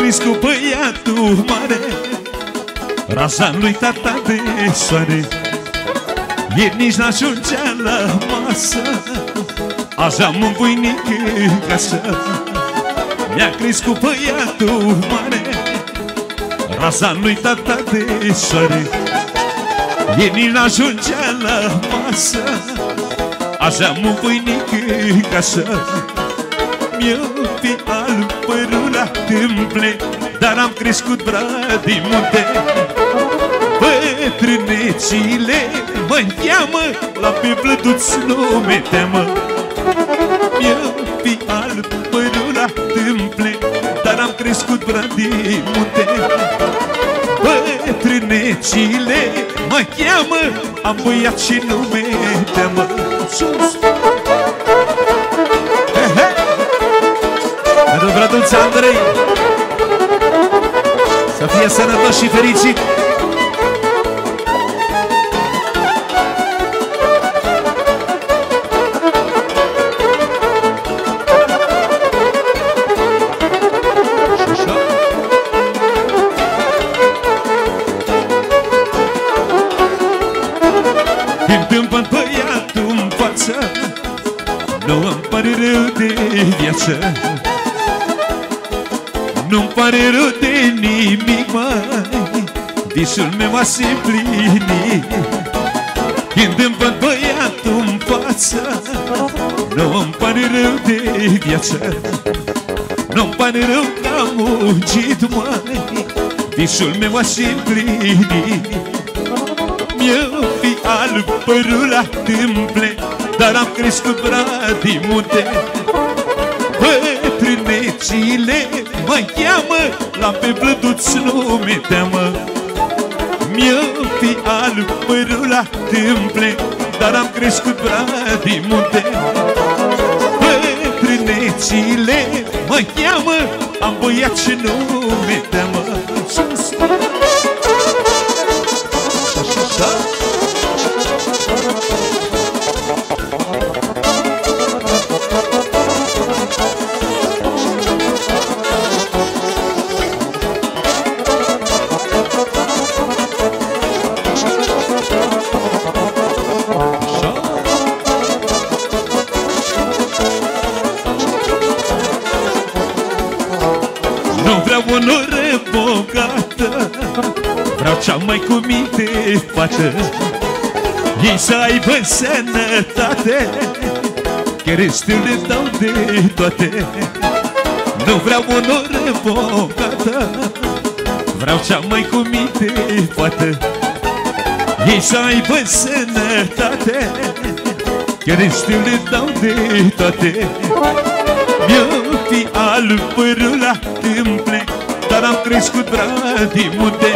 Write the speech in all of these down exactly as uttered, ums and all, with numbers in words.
crescut băiatul mare, raza lui tata de soare. Ieri nici n-ajungea la masă, azi am un voinic în casă. Mi-a crescut băiatul mare, raza lui tata de soare. Ieri nici n-ajungea la masă, azi am un voinic în casă. Mi-o fi alb părul la tâmple, dar am crescut brad din munte. Bătrânecile mă cheamă, la pe blăduț nu mi-e teamă. Mi-o fi alb părul la tâmple, dar am crescut brad din munte. Bătrânecile mă cheamă, am băiat și nu mi-e teamă. Sus! Pentru brăduț Andrei, să fie sănătos și fericit. Întâmplă băiatul în față, nu îmi pare rău de viață. Nu-mi pare rău de nimic, mai visul meu a se împlinit. Când îmi văd băiatul în față, nu-mi pare rău de viață. Nu-mi pare rău că am muncit, mai visul meu a se împlinit. Mi-o fi alb părul la tâmple, dar am crescut brad din munte. Bătrânecile mă cheamă, la pe blăduț nu mi-e teamă. Mi-o fi alb părul la tâmple, dar am crescut brad din munte. Bătrânecile mă cheamă, am băiat și nu mi-e teamă. Sus! Nu vreau onoră bogată, vreau cea mai cu minte fată. Ei să aibă sănătate, că restul le dau de toate. Nu vreau onoră bogată, vreau cea mai cu minte fată. Ei să aibă sănătate, că restul le dau de toate. Mi-o fi alb părul la tâmple, dar am crescut brad din munte.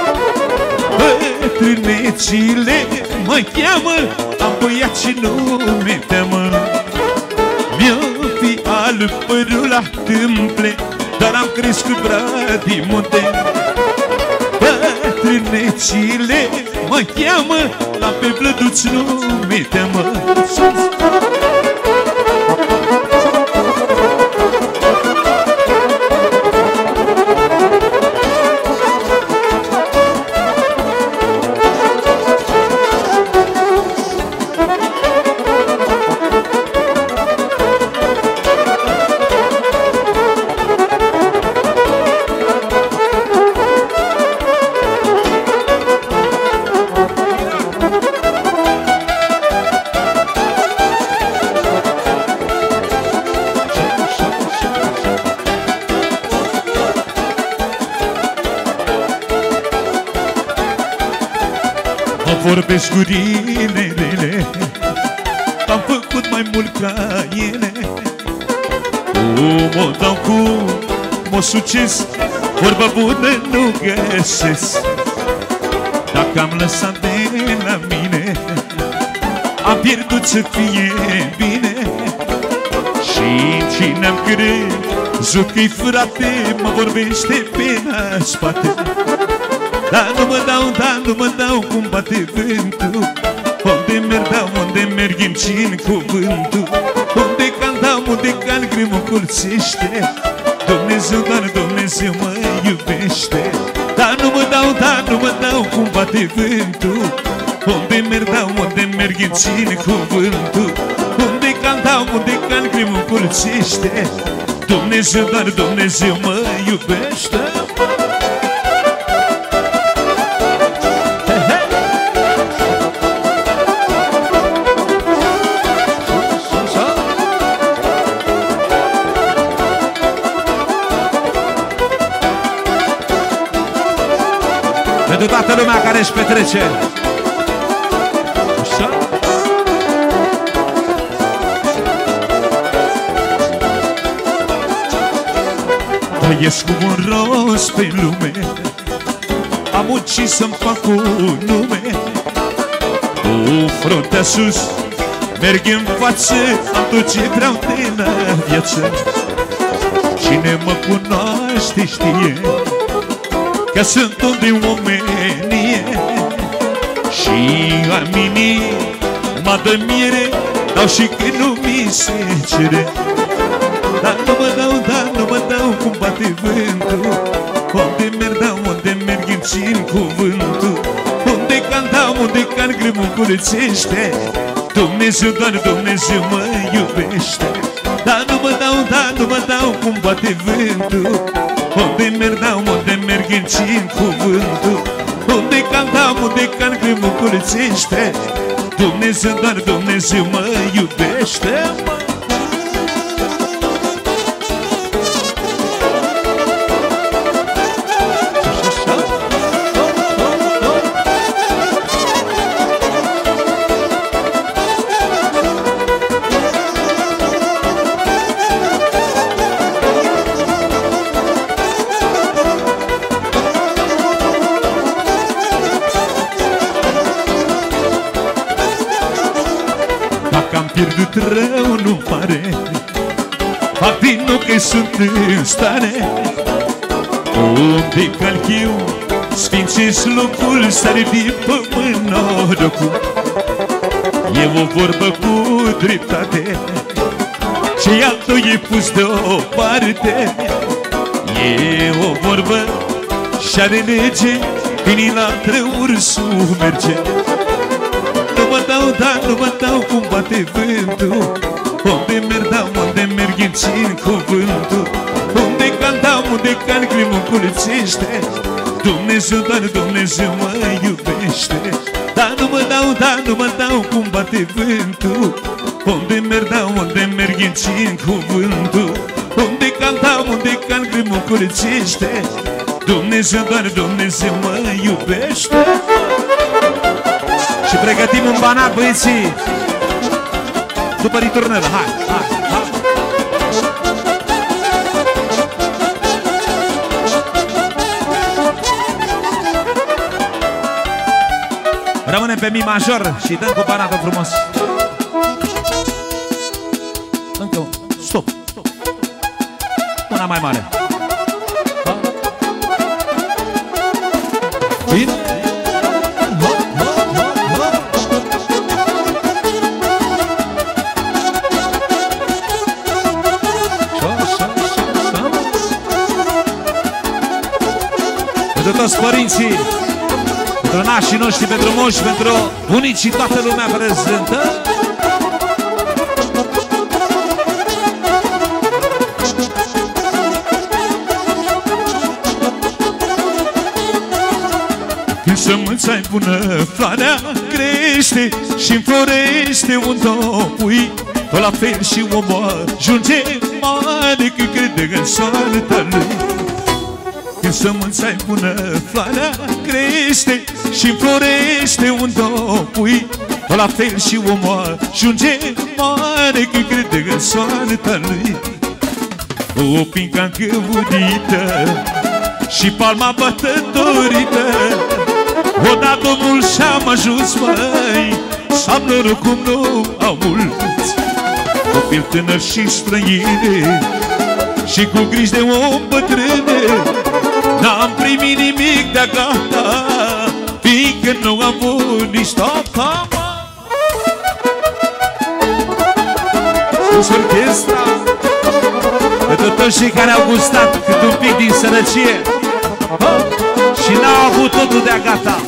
Bătrânecile mă cheamă, am băiat și nu mi-e teamă. Mi-o fi alb părul la tâmple, dar am crescut brad din munte. Bătrânecile mă cheamă, la pe blăduț nu mi-e teamă. Vorbesc cu rinelele, am făcut mai mult ca ele. Cum o dau, cum o succes, vorba bună nu găsesc. Dacă am lăsat de la mine, am pierdut să fie bine. Și cine am crezut că-i frate, mă vorbește pe spate. Dar nu mă dau, dar nu mă dau cum bate vântul. Unde merg, dau, unde merg, îmi țin cuvântul. Unde can, dau, unde can, greu mă curțește. Dumnezeu, doar Dumnezeu mă iubește. Dar nu mă dau, dar nu mă dau cum bate vântul. Unde merg, dau, unde merg, îmi ține cuvântul. Unde can, dau, unde can, greu mă curățește. Dumnezeu, doar Dumnezeu mă iubește. Pentru toată lumea care își petrece. Așa? Trăiesc cu un rost pe lume, am muncit să-mi fac un nume. Cu fruntea sus, merg în față, am tot ce vreau de la viață. Cine mă cunoaște știe că sunt om de omenie. Și am inima de miere, dau și când nu mi se cere. Dar nu mă dau, dar nu mă dau cum bate vântul. Unde merg, dau, unde merg, îmi țin cuvântul. Unde can, dau, unde can, greu mă curățește. Dumnezeu, doar Dumnezeu mă iubește. Dar nu mă dau, dar nu mă dau cum bate vântul. Unde merg, dau, unde merg, îmi țin cuvântul. Unde can, dau, unde can, greu mă curățește. Dumnezeu, doar Dumnezeu mă iubește. Pierdut rău, nu pare, fac din nou că sunt în stare. Unde calc eu, sfințesc locul, sare din pământ norocul. E o vorbă cu dreptate, ce altul e pus deoparte. E o vorbă și-are lege, când la trăuri merge. Nu mă dau, dar nu mă dau cum bate vântul. Unde merg, dau, unde merg, îmi țin cuvântul. Unde can, dau, unde can, greu mă curățește. Dumnezeu, doar Dumnezeu mă iubește. Dar nu mă dau, dar nu mă dau cum bate vântul. Unde merg, dau, unde merg, îmi țin cuvântul. Unde can, dau, unde can, greu mă curățește. Dumnezeu, doar Dumnezeu mă iubește. Și pregătim un banat, băieții. După riturnelă, hai, hai, hai. Rămânem pe mi major și dăm cu banatul frumos. Încă un, stop, stop. Una mai mare. Bine? Pentru toți părinții, pentru nașii noștri, pentru moși, pentru bunicii, toată lumea prezentă. Când sămânța-i bună, floarea crește și înflorește un topui. Tot la fel și omul ajunge mare când crede în soarta lui. Când sămânța-i bună, floarea crește și înflorește un topui. Tot la fel și omul ajunge mare când crede în soarta lui. O pinca încăvudită și palma bătătorită, o dat Domnul și-am ajuns, măi, s-am noroc cum nu au mulți. Copil tânăr și străine și cu griji de om bătrâne, n-am primit nimic de-a gata, fiindcă nu am avut nici tata. Sus orchestra pentru toți cei care au gustat cât un pic din sărăcie. Și n-au avut totul de-a gata.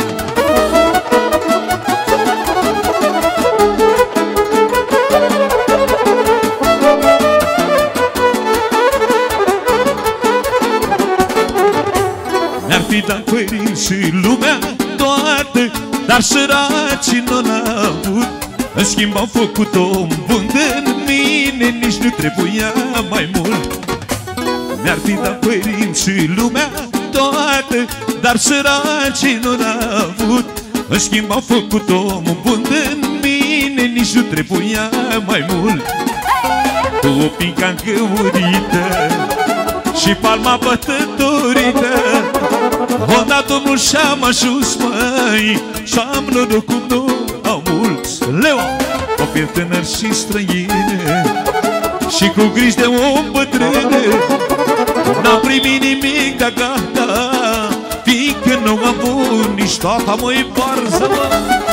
Mi-ar fi dat părinți și lumea toată, dar săracii nu n-au avut. În schimb au făcut om bun de mine, nici nu trebuia mai mult. Mi-ar fi dat părinți și lumea toată, dar săracii nu n-au avut. În schimb au făcut om bun de mine, nici nu trebuia mai mult. Cu o pinca încăurită și palma bătătorită, o dat Domnul și-am ajuns, măi, și-am noroc cum nu au mulți. Leo, copil tânăr și străine, și cu griji de om bătrâne, n-am primit nimic de gata, fiindcă nu am avut nici tata, măi, varză, mă.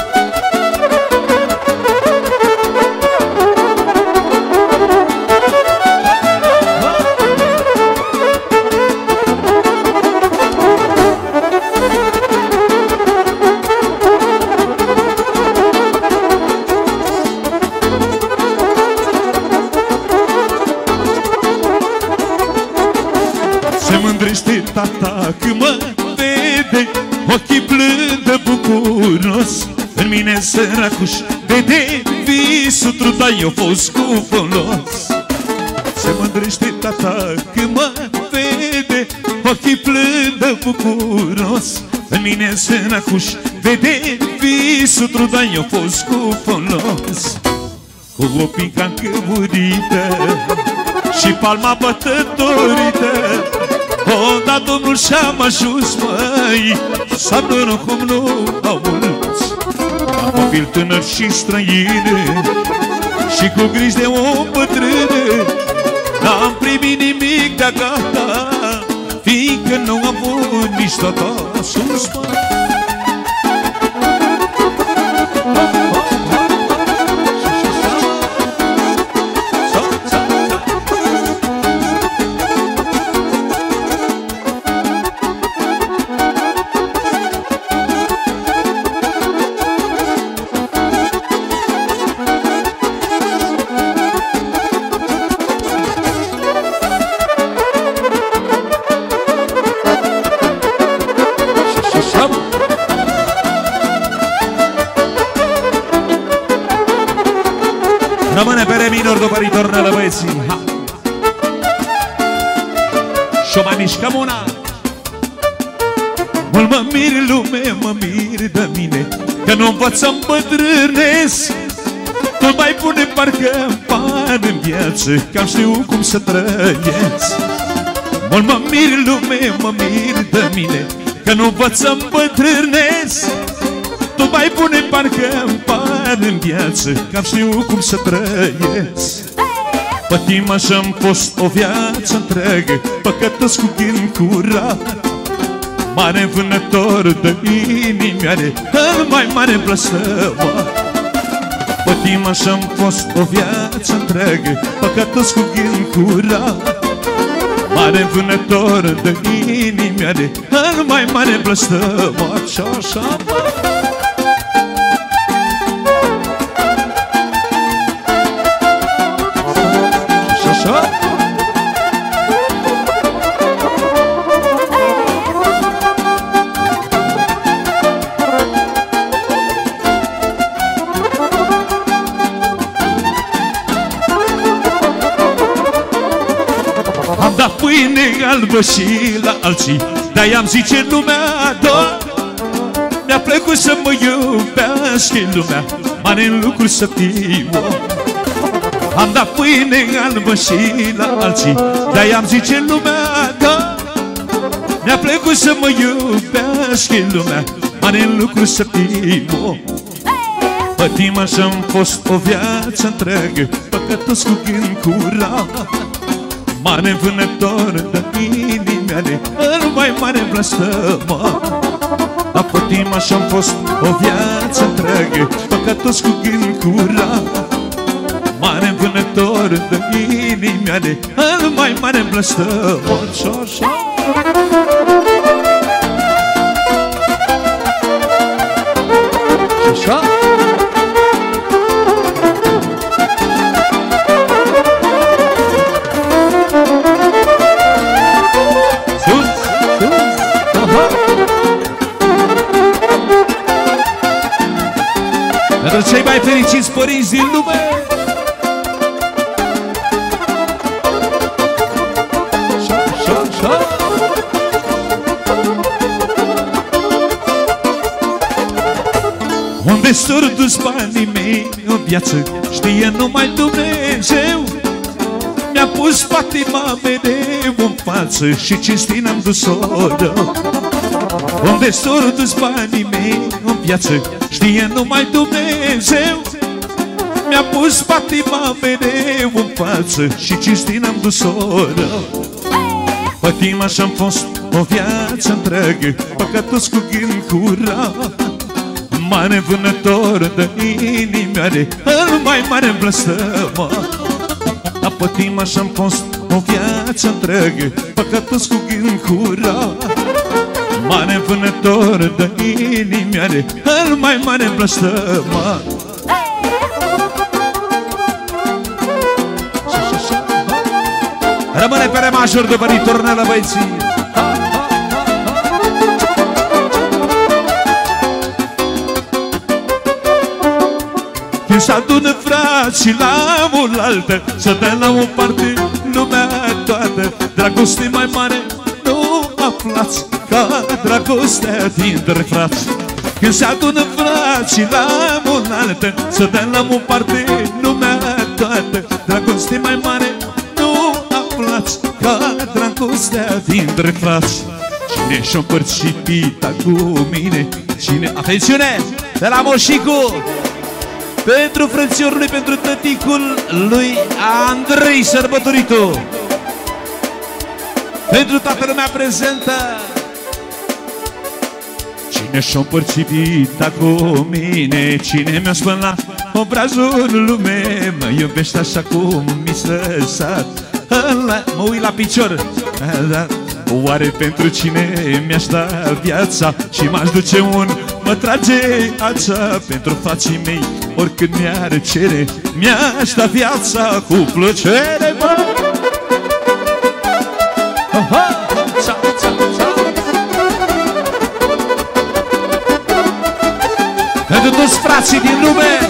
Tata când mă vede, ochii plâng de bucuros. În mine săracuș vede visul, truda eu fost cu folos. Se mândrește tata când mă vede, ochii plâng de bucuros. În mine săracuș vede visul, truda eu fost cu folos. Cu o pinca încămurită și palma bătătorită, o, da Domnul și-am ajuns, măi, să-am noroc cum nu au mulți. Am copil tânăr și străine, și cu griji de om bătrâne, n-am primit nimic de-a gata, fiindcă nu am avut nici tata sus, măi. Rămâne pe re minor după ritornele băieții. Ha! Și-o mai mișcăm una. Mult mă mir lume, mă mir de mine, că nu învăț să îmbătrânesc. Tu mai pune parcă bani în viață, că am știut cum să trăiesc. Mult mă mir lume, mă mir de mine, că nu învăț să îmbătrânesc. Tu mai pune parcă bani în viață, că am știut cum să trăiesc. Pătima și-am fost o viață întreagă, păcătos cu ghin curat. Mare vânător de inimi are, îl mai mare blăstămat. Pătima și-am fost o viață întreagă, păcătos cu ghin curat. Mare vânător de inimi are, îl mai mare blăstămat. Și așa, am dat pâine albă și la alții, dar i-am zice lumea, da, mi-a plăcut să mă iubească lumea, mare lucru să fiu. Am dat pâine albă și la alții, dar i-am zice lumea, da, mi-a plăcut să mă iubească lumea, mare lucru să fiu. Pătima și-am fost o viață întreagă, păcătos cu gând curat. Mare vânător de inimi ale, îl mai mare blăstămat. La pătima și-am fost o viață întreagă, păcătos cu gând curat. Mare vânător de inimi ale, îl mai mare blăstămat. Și așa Așa. Sus, sus, aha. Pentru cei mai fericiți părinți din lume. Așa, așa, așa. Unde s-or dus banii mei în viață, știe numai Dumnezeu. Mi-a pus patima mereu în față și cinstit n-am dus-o rău. Unde s-or dus banii mei în viață, știe numai Dumnezeu. Mi-a pus patima mereu în față și cinstit n-am dus-o rău. Patima și-am fost o viață întreagă, păcătos cu gând curat. Mare vânător de inimioare, îl mai mare blăstămat. La pătima și-am fost o viață întreagă, păcătos cu gând curat. Mare vânător de inimioare, îl mai mare blăstămat. Rămâne pe remajuri după ritornelă, băieții. Când s-adună frații la oaltă, să dă la o parte lumea toată. Dragoste mai mare nu aflați ca dragostea dintre frați. Când s-adună frații la oaltă, să dă la o parte lumea toată. Dragoste mai mare nu aflați ca dragostea dintre frați. Cine și-o împărțit pita cu mine, cine... Atențiune! De la Moșicu! Pentru frățiorul lui, pentru tăticul lui Andrei Sărbătoritu. Pentru toată lumea prezentă. Cine și-o împărțit pita cu mine, cine mi-a spălat obrazul lume, mă iubește așa cum mi s-a lăsat. Mă uit la picior. Oare pentru cine mi-aș da viața și m-aș duce un mă trage ața? Pentru frații mei, oricând mi-ar cere, mi-aș da viața cu plăcere, mă. Pentru toți frații din lume.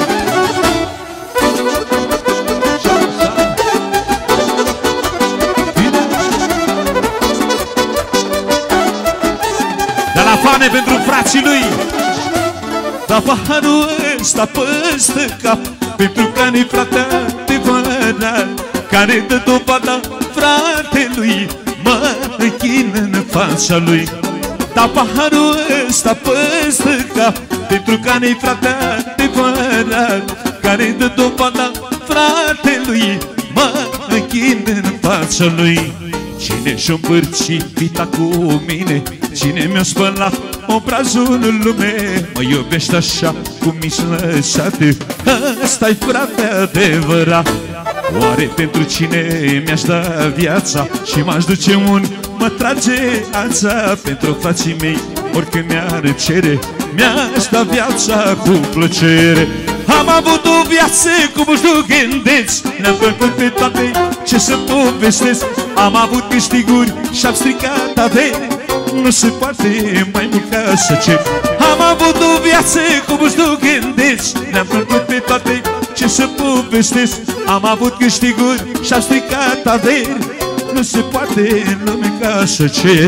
Fane pentru frații lui. Da paharul ăsta păstă cap, pentru că-i fratea adevărat, care dă dovada fratelui, mă închin în fața lui. Da paharul ăsta păstă cap, pentru că-i fratea adevărat, care dă dovada fratelui, mă închin în fața lui. Cine și-o împărțit vita cu mine, cine mi-a spălat obrazul în lume, mă iubește așa cum mi-s lăsate, ăsta-i frate adevărat. Oare pentru cine mi-aș da viața și m-aș duce un mă trage ața? Pentru frații mei, oricând mi-ar cere, mi-aș da viața cu plăcere. Am avut o viață cum își nu gândeți, ne-am făcut pe toate ce să povestesc. Am avut câștiguri și-am stricat avere, nu se poate mai mult ca să cer. Am avut o viață cum își nu gândeți, ne-am făcut pe toate ce să povestesc. Am avut câștiguri și-am stricat avere, nu se poate în lume ca să cer.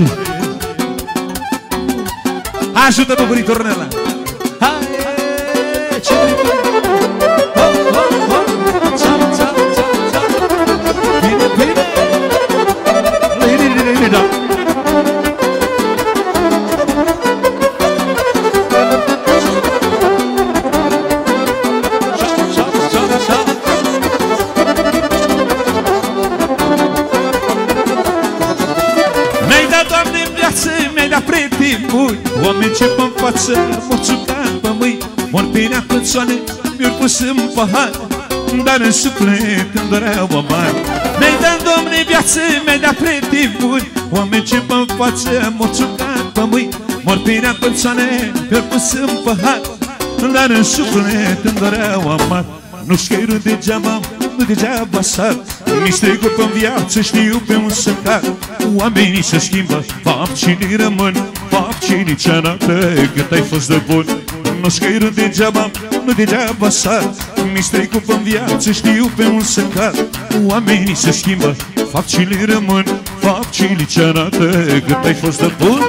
Ajută-mă, Buritornela! Hai! Ce oameni ce pe-n față, morțucat pe mâini, mor pe nea pățoane, mi-or pus în pahar, dar în suflet îmi doreau amar. Mi-ai dat, Doamne, viață, mi-ai dat pretivuri, oameni ce pe-n față, morțucat pe mâini, mor pe nea pățoane, mi-or pus în pahar, dar în suflet îmi doreau amar. Nu știu degeaba, nu degeaba sar. Mi strecul pe-n viață, știu pe un să car. Oamenii se schimbă, fapcini rămân, fapcini ce arată cât ai fost de bun. Nu știu degeaba, nu degeaba sar. Mi strecul pe-n viață, știu pe un să car. Oamenii se schimbă, fapcini rămân, fapcini ce arată cât ai fost de bun.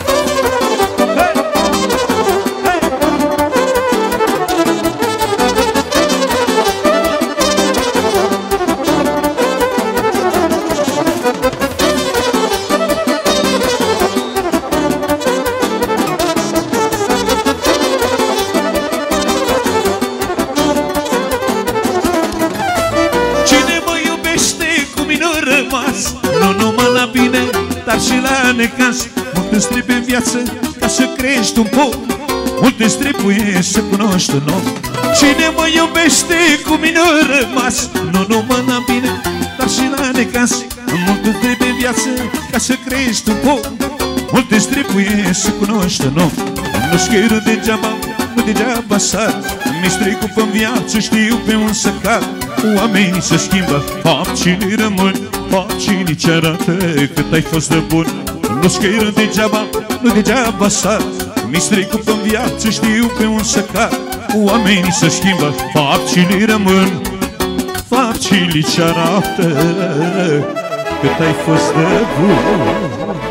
Și la necaz, multe-ți trebuie în viață ca să crești un pom. Multe-ți trebuie să cunoști un om. Cine mă iubește cu mine a rămas. Nu, nu mă n-am bine, dar și la necaz. Multe-ți trebuie în viață ca să crești un pom. Multe-ți trebuie să cunoști un om. Nu știu degeaba, nu degeaba sar. Mi strecul pe-n viață, știu pe un să car. Oamenii se schimbă, fapcini rămân, fapcini ce arată cât ai fost de bun. Nu știu degeaba, nu degeaba sar. Mi strecul pe-n viață, știu pe un să car. Oamenii se schimbă, fapcini rămân, fapcini ce arată cât ai fost de bun.